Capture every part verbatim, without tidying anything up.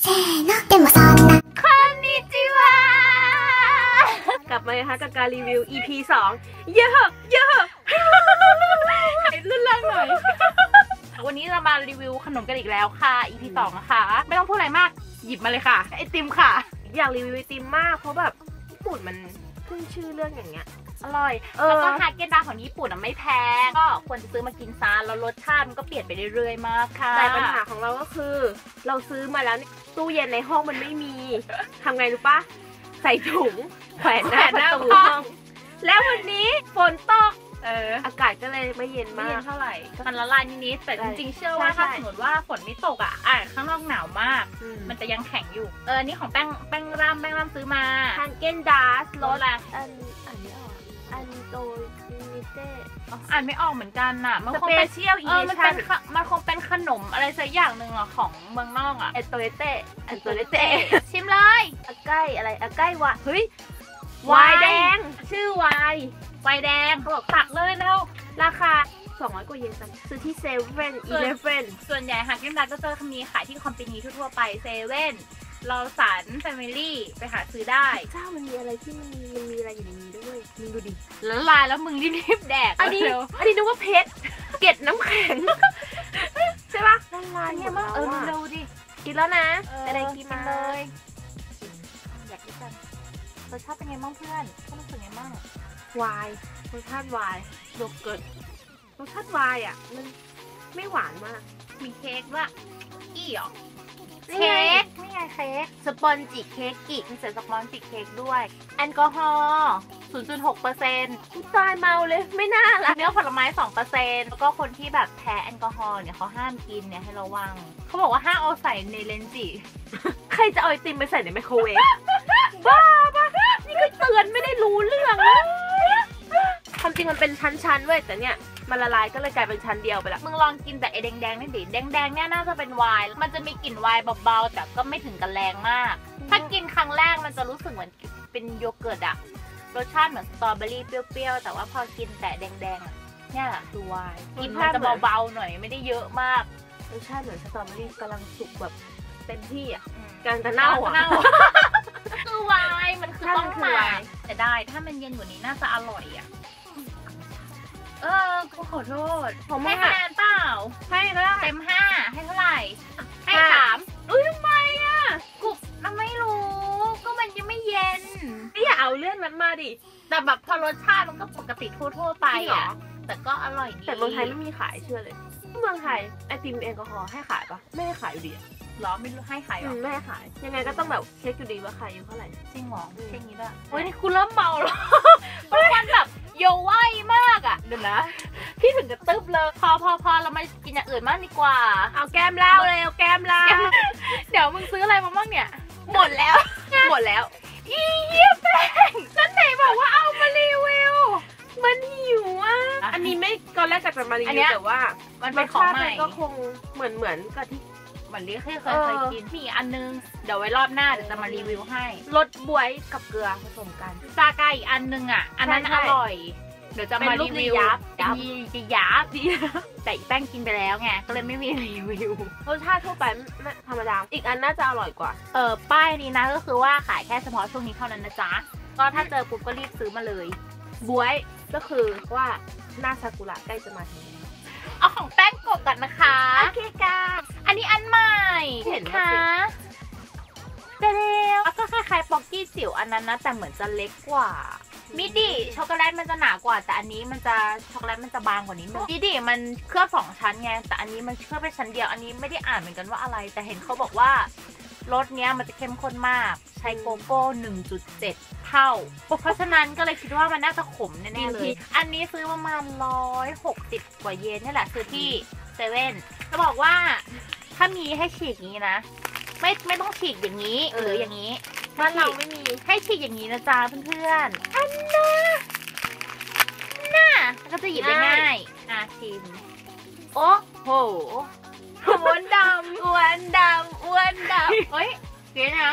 せーのでもそんなคอนนิจิวะกลับมาเลยค่ะกับการรีวิว อี พี สองเยอะเยอะลื่นแรงหน่อยวันนี้เรามารีวิวขนมกันอีกแล้วค่ะ อี พี สองนะคะไม่ต้องพูดอะไรมากหยิบมาเลยค่ะไอติมค่ะอยากรีวิวไอติมมากเพราะแบบญี่ปุ่นมันขึ้นชื่อเรื่องอย่างเงี้ยอร่อยแล้วก็ฮาเกนดาของญี่ปุ่นไม่แพงก็ควรจะซื้อมากินซะแล้วรสชาติมันก็เปลี่ยนไปเรื่อยๆมากค่ะแต่ปัญหาของเราก็คือเราซื้อมาแล้วตู้เย็นในห้องมันไม่มีทำไงรู้ปะใส่ถุงแขวนหน้าประตูห้องแล้ววันนี้ฝนตกเอออากาศก็เลยไม่เย็นมากเท่าไหร่มันละลายนิดๆแต่จริงๆเชื่อว่าถ้าสมมติว่าฝนไม่ตกอ่ะอ่ะข้างนอกหนาวมากมันจะยังแข็งอยู่เออนี่ของแป้งแป้งร่ำแป้งร่ำซื้อมาฮาเกนดาสรสอะไรอันอันนี้ออกอันโตนิเต้อ่านไม่ออกเหมือนกันน่ะมันคงเป็นเออมันเป็นมันคงเป็นขนมอะไรสักอย่างหนึ่งอ่ะของเมืองนอกอ่ะเอโตเต้เอโตเต้ชิมเลยอาไก้อะไรอาไก้วะเฮ้ยวายแดงชื่อวายวายแดงเขาบอกตักเลยแล้วราคาสองร้อยกว่าเยนซื้อที่เซเว่นอีเลฟเว่นส่วนใหญ่ฮาเกนดาก็จะมีขายที่คอมพานีทั่วๆไปเซเว่นลอสันแฟมิลี่ไปหาซื้อได้เจ้ามันมีอะไรที่มันมีมันมีอะไรอยู่ในนี้ด้วยมึงดูดิละลายแล้วมึงรีบๆแดกอันนี้อันนี้นึกว่าเพชรเกล็ดน้ำแข็งใช่ปะละลายเนี่ยมั้งเออดูดิกินแล้วนะอะไรกินมาเลยอยากกินกันรสชาติเป็นไงบ้างเพื่อนเขารู้สึกไงบ้างวายรสชาติวายโยเกิร์ตรสชาติวายอ่ะมันไม่หวานมากมีเค้กด้วยอี้หรอเค้กไม่ไงเค้กสปอนจิเค้กกิมีใส่สปอนจิเค้กด้วยแอลกอฮอล์ ศูนย์จุดหกเปอร์เซ็นต์ ตายเมาเลยไม่น่าละเนื้อผลไม้ สองเปอร์เซ็นต์ แล้วก็คนที่แบบแพ้แอลกอฮอล์เนี่ยเขาห้ามกินเนี่ยให้ระวังเขาบอกว่าห้ามเอาใส่ในเลนจิใครจะเอาไอติมไปใส่ในไมโครเวฟบ้าปะนี่ก็เตือนไม่ได้รู้เรื่องเลยความจริงมันเป็นชั้นๆเว้ยแต่เนี่ยมันละลายก็เลยกลายเป็นชั้นเดียวไปละมึงลองกินแต่ไอแดงๆนี่ดิแดงๆเนี่ยน่าจะเป็นไวน์มันจะมีกลิ่นไวน์เบาๆแต่ก็ไม่ถึงกับแรงมากถ้ากินครั้งแรกมันจะรู้สึกเหมือนเป็นโยเกิร์ตอะรสชาติเหมือนสตรอเบอรี่เปรี้ยวๆแต่ว่าพอกินแต่แดงๆอะเนี่ยคือไวน์กลิ่นมันจะเบาๆหน่อยไม่ได้เยอะมากรสชาติเหมือนสตรอเบอรี่กำลังสุกแบบเต็มที่อะกำลังจะเน่าอะคือไวน์มันคือต้องมาแต่ได้ถ้ามันเย็นกว่านี้น่าจะอร่อยอะเออกูขอโทษผมให้คะแนนเปล่าให้เท่าไหร่เต็มห้าให้เท่าไหร่ให้สามอุ้ยทำไมอ่ะกูมันไม่รู้ก็มันยังไม่เย็นไม่อยากเอาเรื่องนั้นมาดิแต่แบบพอรสชาติมันก็ปกติทั่วๆไปอ่ะแต่ก็อร่อยดีแต่เมืองไทยไม่มีขายเชื่อเลยเมืองไทยไอติมแอลกอฮอล์ให้ขายปะไม่ให้ขายอยู่ดีหรอไม่รู้ให้ขายหรอไม่ให้ขายยังไงก็ต้องแบบเช็คอยู่ดีว่าขายอยู่เท่าไหร่จริงหรอเช็คนี้ด้วยโอ้ยนี่คุณเริ่มเมาแล้วเพราะมันแบบโยไวมากอ่ะเดี๋ยวนะพี่ถึงจะตึ๊บเลยพอพอพอเรามากินอย่างอื่นมากดีกว่าเอาแก้มเหล้าเลยเอาแก้มเหล้าเดี๋ยวมึงซื้ออะไรมาบ้างเนี่ยหมดแล้วหมดแล้วอีเหี้ยแป้งนั่นไหนบอกว่าเอามารีวิวมันหิวอ่ะอันนี้ไม่ตอนแรกจะมารีวิวแต่ว่ามันเป็นของใหม่ก็คงเหมือนเหมือนกับที่เหมือนที่เคยเคยเคยกินมีอันนึงเดี๋ยวไว้รอบหน้าเดี๋ยวจะมารีวิวให้รสบวยกับเกลือผสมกันซาไก่อีกอันนึงอ่ะอันนั้นอร่อยเดี๋ยวจะมารีวิวยับจะยับแต่อีแป้งกินไปแล้วไงก็เลยไม่มีรีวิวรสชาติทั่วไปธรรมดาอีกอันน่าจะอร่อยกว่าเออป้ายนี้นะก็คือว่าขายแค่เฉพาะช่วงนี้เท่านั้นนะจ๊ะก็ถ้าเจอปุ๊บก็รีบซื้อมาเลยบวยก็คือว่าหน้าซากุระใกล้จะมาถึงเอาของแป้งกบกันนะคะโอเคค่ะอันนี้อันใหม่เห็นค่ะเร็วก็คล้ายๆป๊อกกี้จิ๋วอันนั้นนะแต่เหมือนจะเล็กกว่ามิดิช็อกโกแลตมันจะหนากว่าแต่อันนี้มันจะช็อกโกแลตมันจะบางกว่านี้มิดิมันเคลือบสองชั้นไงแต่อันนี้มันเคลือบไปชั้นเดียวอันนี้ไม่ได้อ่านเหมือนกันว่าอะไรแต่เห็นเขาบอกว่ารสเนี้ยมันจะเข้มข้นมากใช้โกโก้ หนึ่งจุดเจ็ด เท่าเพราะฉะนั้นก็เลยคิดว่ามันน่าจะขมแน่ๆเลยอันนี้ซื้อประมาณหนึ่งร้อยหกสิบกว่าเยนนี่แหละซื้อที่เซเว่นจะบอกว่าถ้ามีให้ฉีกอย่างนี้นะไม่ไม่ต้องฉีกอย่างนี้หรืออย่างนี้ถ้าเราไม่มีให้ฉีกอย่างนี้นะจ๊ะเพื่อนๆอันน่าน่าก็จะหยิบได้ง่ายอ่ะชิมโอ้โหอ้วนดำอ้วนดำอ้วนดำเฮ้ยเก๋นะ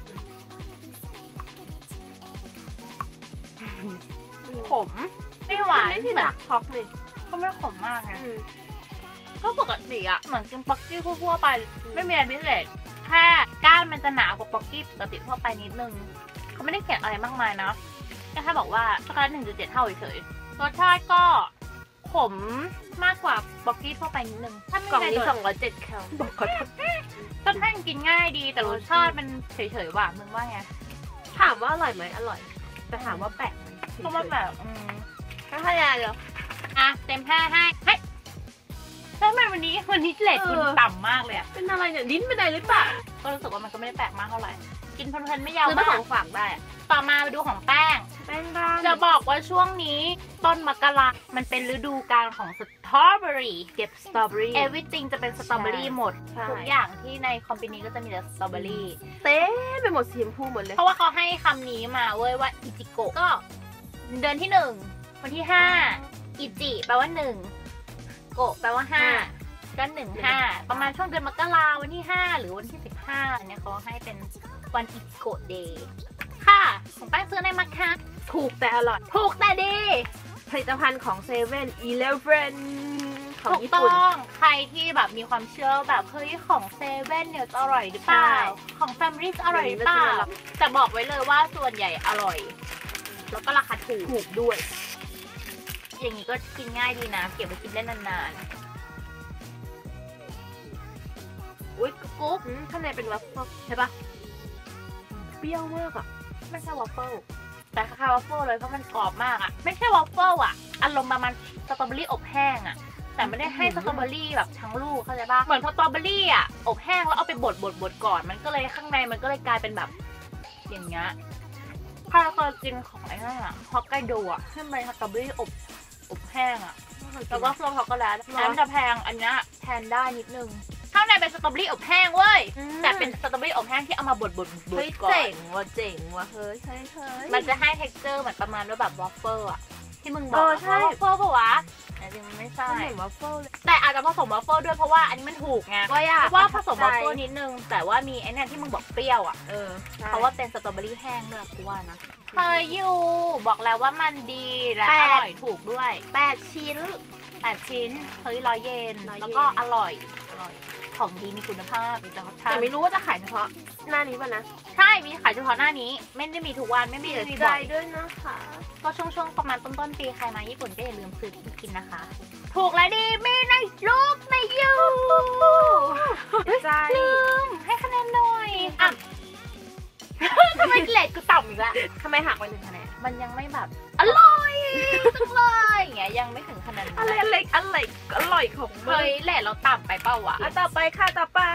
ขมไม่หวานไม่ใช่หนักท็อกเลยก็ไม่ขมมากนะก็ปกติอะเหมือนกินป๊อกกี้ทั่วๆไปไม่มีอะไรพิเศษแค่ก้านมันจะหนากว่าป๊อกกี้ปกติทั่วไปนิดนึงเขาไม่ได้เขียนอะไรมากมายนะแค่บอกว่าช็อกโกแลต หนึ่งจุดเจ็ด เท่าเฉยๆรสชาติก็ขมมากกว่าป๊อกกี้ทั่วไปนิดนึงถ้าไม่กล่องในนี้ตัวสองร้อยเจ็ดแคลบอกก่อนก็แท่งกินง่ายดีแต่รสชาติมันเฉยๆว่ะมึงว่าไงถามว่าอร่อยไหมอร่อยแต่ถามว่าแปลกไหมก็ว่าแบบอืมถ้าขยานเหรออ่ะเต็มห้าให้ให้แล้วทำไมวันนี้วันนี้เลทคุณต่ำมากเลยอ่ะเป็นอะไรเนี่ยดิ้นไปไหนหรือเปล่าก็รู้สึกว่ามันก็ไม่ได้แปลกมากเท่าไหร่กินเพลินๆไม่ยาวซื้อมาขมาอก งฝากได้อะต่อมาไปดูของแป้งแป้งบ้างจะบอกว่าช่วงนี้ต้นมกรามันเป็นฤดูกาลของสตรอเบอรี่เก็บสตรอเบอรี่ everything จะเป็นสตรอเบอรี่หมดใช่ทุกอย่างที่ในคอมพานีก็จะมีแต่สตรอเบอรี่เต้ไปหมดสีชมพูหมดเลยเพราะว่าเขาให้คำนี้มาเว้ยว่าอิจิโกะก็เดือนที่หนึ่งวันที่ห้าอิจิแปลว่าหนึ่งโกะแปลว่าห้าก็หนึ่งห้าประมาณช่วงเดือนมกราวันที่ห้าหรือวันที่สิบห้าเนี่ยเขาให้เป็นวันอิจิโกะเดย์ค่ะของแป้งซื้อในมาค่ะถูกแต่อร่อยถูกแต่ดีผลิตภัณฑ์ของเซเว่นอีเลฟเว่นของถูกญี่ต้ปุ่นองใครที่แบบมีความเชื่อแบบเฮ้ยของเซเว่นเนี่ยจะอร่อยหรือเปล่าใช่ของแฟมิลี่จะอร่อยหรือเปล่าแต่บอกไว้เลยว่าส่วนใหญ่อร่อย แล้วก็ราคาถูกถูกด้วยอย่างนี้ก็กินง่ายดีนะ เก็บไว้กินได้นานๆ อุ้ยกุ๊กอืมข้างในเป็นวัฟเฟิลใช่ปะเปรี้ยวมากอ่ะไม่ใช่วอฟเฟิลแต่คล้ายๆวอฟเฟิลเลยเพราะมันกรอบมากอะไม่ใช่วอฟเฟิลอะอารมณ์ประมาณสตรอเบอรี่อบแห้งอะแต่ไม่ได้ให้สตรอเบอรี่แบบทั้งลูกเข้าใจปะเหมือนสตรอเบอรี่อะอบแห้งแล้วเอาไปบดบดบดก่อนมันก็เลยข้างในมันก็เลยกลายเป็นแบบอย่างเงี้ยถ้าเราเคยกินของไอ้นั่นอะฮอกไกโดอะที่มันเป็นสตรอเบอรี่อบอบแห้งอะแล้วก็เครื่องช็อกโกแลตอันนั้นจะแพงอันเนี้ยแทนได้นิดนึงข้างในเป็นสตรอเบอรี่อบแห้งเว้ยแต่เป็นสตรอเบอรี่อบแห้งที่เอามาบดบดบดเฮ้ยก่อนเจ๋งว่ะเจ๋งว่ะเฮ้ยเฮ้ยเฮ้ยมันจะให้ texture เหมือนประมาณว่าแบบวอฟเฟิลอะที่มึงบเออกอใช่วอฟเฟิลปะวะแต่จริงมันไม่ใช่มันเหมือนวัฟเฟิลเลยแต่อาจจะผสมวอฟเฟิลด้วยเพราะว่าอันนี้มันถูกไงว่าอยากว่าผสมวอฟเฟิลนิดนึง แต่ว่ามีไอ้เนี่ยที่มึงบอกเปรี้ยวอะเออใช่เพราะว่าเป็นสตรอเบอรี่แห้งด้วยกูว่านะเคยอยู่บอกแล้วว่ามันดีและแปอดร่อยถูกด้วยแปดชิ้นแปดชิ้นเฮ้ยร้อยเยนร้อยเยนแล้วก็อร่อยอร่อยของดีมีคุณภาพมีแต่รสชาแต่ติไม่รู้ว่าจะขายเฉพาะหน้านี้ป่ะนะใช่มีขายเฉพาะหน้านี้ไม่ได้มีทุกวันไม่มีเสียมีใจบ่อยด้วยนะคะก็ช่วงๆประมาณต้นๆปีใครมาญี่ปุ่นก็อย่าลืมซื้อกินนะคะ ถูกและดีมีในรูปในยูเสียใจลืมให้คะแนนหน่อยอ่ะ ทำไมเลทกูต่ำอีกละทำไมหักไปหนึ่งคะแนนมันยังไม่แบบอร่อยจังเลยอย่างเงี้ยยังไม่ถึงคะแนนอะไรอะไรอะไรอร่อยของมึเฮ้งยเลทเราต่ำไปเปล่าวะอ่ะต่อไปค่ะต่อไป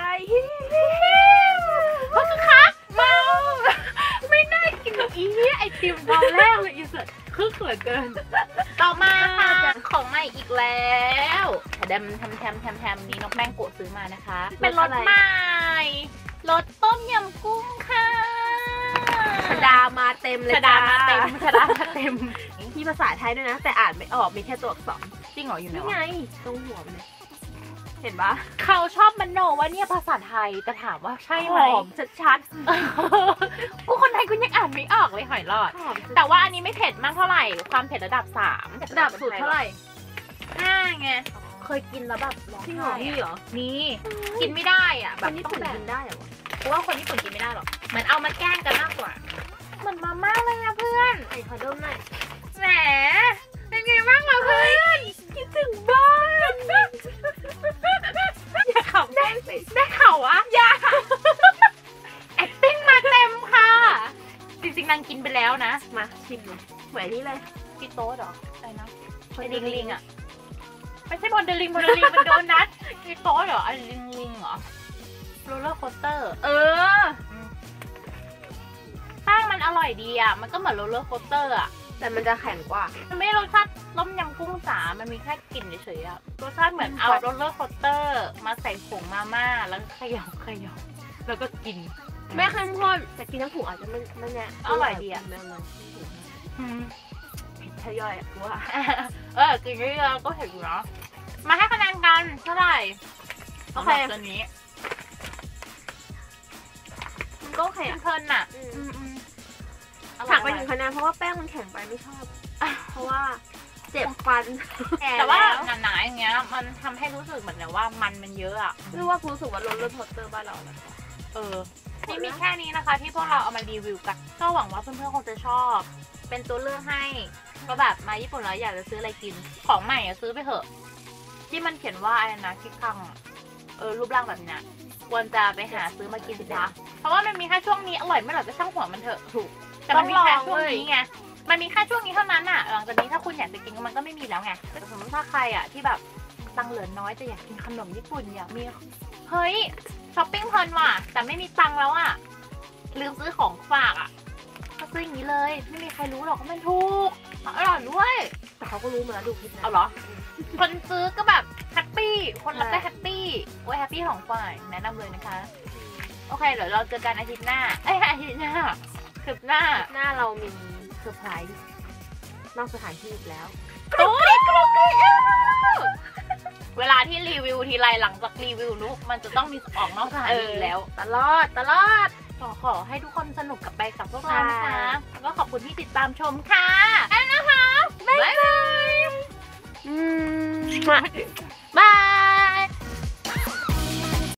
เพราะคือคักเมาไม่น่ากินอีไอติมตอนแรกเลยอีสัตว์คือเขินเกิน ต่อมาค่ะของใหม่อีกแล้วแดมทำแทมแทมแทมนี้น้องแป้งโกะซื้อมานะคะ เป็นรสใหม่รสต้มยำกุ้งค่ะชดามาเต็มเลยชดามาเต็มชดามาเต็มมีภาษาไทยด้วยนะ แต่อ่านไม่ออกมีแค่ตัวอักษรจริงเหรออยู่ไหนนี่วะไงตรงหัวมันเลยเห็นปะเขาชอบมันโนว่าเนี่ยภาษาไทยแต่ถามว่าใช่ไหมหอมชัดกูคนไทยกูยังอ่านไม่ออกเลยหอยหลอดๆหอมแต่ว่าอันนี้ไม่เผ็ดมากเท่าไหร่ความเผ็ดระดับสามระดับสุดเท่าไหร่ห้าไงเคยกินแล้วแบบร้องจริงเหรอไห้นี่เหรอนี่กินไม่ได้อ่ะแบแบบ บญี่ต้อปุ่งนแบบกินได้เหรอวะเพราะว่าคนญี่ปุ่นกินไม่ได้หรอกเหมือนเอามาแกล้งกันมากกว่าเหมือนมาม่าเลยนะเพื่อนไอ้ขอดมหน่อยแหมเป็นไงบ้างล่ะเพื่อนคิดถึงบ้านอย่าขับได้สิได้ข่าวอะอย่า acting มาเต็มค่ะ จริงๆนางกินไปแล้วนะมาชิมดูเหมือนนี่เลยพี่โต๊ดเหรออะไรนะไอลิงลิงอะไม่ใช่บอลเดลิงบอลเดลิงมันโดนัทพี่โต๊ดเหรอไอลิงลิงเหรอโรลเลอร์โคสเตอร์เออแป้งมันอร่อยดีอ่ะ มันก็เหมือนโรลเลอร์โคสเตอร์อ่ะแต่มันจะแข็งกว่ามันไม่ได้รสชาติต้มยำกุ้งจ๋า มันมีแค่กลิ่นเฉยๆอ่ะ รสชาติเหมือนเอาโรลเลอร์โคสเตอร์มาใส่ผงมาม่าแล้วเขย่าเขย่าแล้วก็กินไม่เข้มข้นแต่กินทั้งถุงอาจจะไม่ไม่แน่อร่อยดีอะไม่ไม่อืมผิดทยอยอ่ะกูว่าเออ กินเยอะๆก็เห็นอยู่เนาะมาให้คะแนนกันเท่าไหร่สำหรับตัวนี้มันก็โอเคอ่ะเพลินๆน่ะอือืมมอืมหักไปหนึ่งคะแนนเพราะว่าแป้งมันแข็งไปไม่ชอบ เพราะว่าเจ็บฟันแต่ว่าหนาๆอย่างเงี้ย มันทำให้รู้สึกเหมือนแบบว่ามันมันเยอะอ่ะหรือว่ากูรู้สึกว่าลดลดโทสเตอร์บ้านเรานะเออ จไม่มีแค่นี้นะคะ ที่พวกเราเอามารีวิวกันก็หวังว่าเพื่อนๆคงจะชอบ เป็นตัวเลือกให้ก็แบบมาญี่ปุ่นแล้วอยากจะซื้ออะไรกินของใหม่อะซื้อไปเถอะ ที่มันเขียนว่าอะไรนะคิคังเออรูปร่างแบบนี้ควรจะไปหาซื้อมากินสิคะเพราะว่ามันมีแค่ช่วงนี้อร่อยไม่อร่อยก็ช่างหัวมันเถอะถูกแต่มันมีแค่ช่วงนี้ไงมันมีแค่ช่วงนี้เท่านั้นอะหลังจากนี้ถ้าคุณอยากจะกินมันก็ไม่มีแล้วไงแต่สมมติถ้าใครอะที่แบบตังค์เหลือน้อยแต่อยากกินขนมญี่ปุ่นอยากมีเฮ้ยช้อปปิ้งเพลินว่ะแต่ไม่มีตังค์แล้วอะลืมซื้อของฝากอะก็ซื้ออย่างนี้เลยไม่มีใครรู้หรอกว่ามันถูกอร่อยด้วยแต่เขาก็รู้มาดูคลิปนะเอาเหรอคนซื้อก็แบบแฮปปี้คนรับก็แฮปปี้โอ้ยแฮปปี้ของฝ่ายแนะนำเลยนะคะโอเคเดี๋ยวเราเจอกันอาทิตย์หน้าเอ้ยอาทิตย์หน้าคลิปหน้าหน้าเรามีเซอร์ไพรส์นอกสถานที่อีกแล้วกรุ๊กกริ๊กกรุ๊กกริ๊กเวลาที่รีวิวทีไรหลังจากรีวิวนุ๊กมันจะต้องมีออกนอกสถานที่แล้วตลอดตลอดขอขอให้ทุกคนสนุกกับไปกับพวกเรานะคะแล้วก็ขอบคุณที่ติดตามชมค่ะแล้วนะคะบ๊ายบายอืมบาย